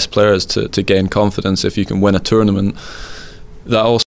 players to gain confidence if you can win a tournament. That also